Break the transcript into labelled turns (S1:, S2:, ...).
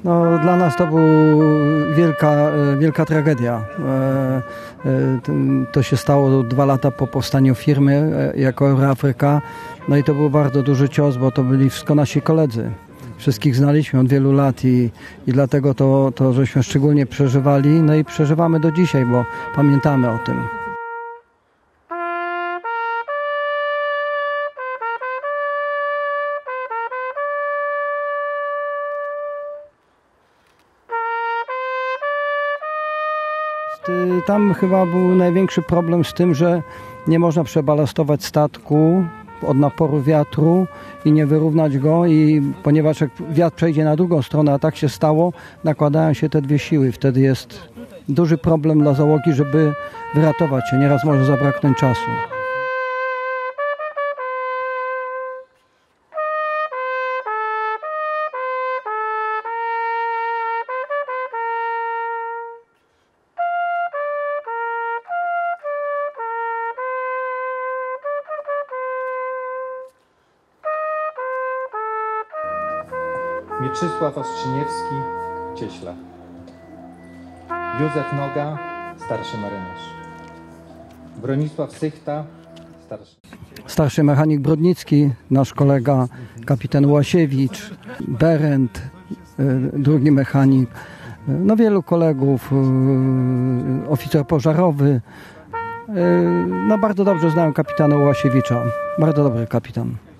S1: No, dla nas to była wielka tragedia. To się stało 2 lata po powstaniu firmy jako Euroafryka. No i to był bardzo duży cios, bo to byli wszystko nasi koledzy. Wszystkich znaliśmy od wielu lat i dlatego to żeśmy szczególnie przeżywali. No i przeżywamy do dzisiaj, bo pamiętamy o tym. Tam chyba był największy problem z tym, że nie można przebalastować statku od naporu wiatru i nie wyrównać go, i ponieważ jak wiatr przejdzie na drugą stronę, a tak się stało, nakładają się te dwie siły. Wtedy jest duży problem dla załogi, żeby wyratować się. Nieraz może zabraknąć czasu.
S2: Mieczysław Ostrzyniewski, cieśla. Józef Noga, starszy marynarz. Bronisław Sychta, starszy.
S1: Starszy mechanik Brodnicki, nasz kolega kapitan Łasiewicz, Berend, drugi mechanik, no wielu kolegów, oficer pożarowy. No bardzo dobrze znałem kapitana Łasiewicza, bardzo dobry kapitan.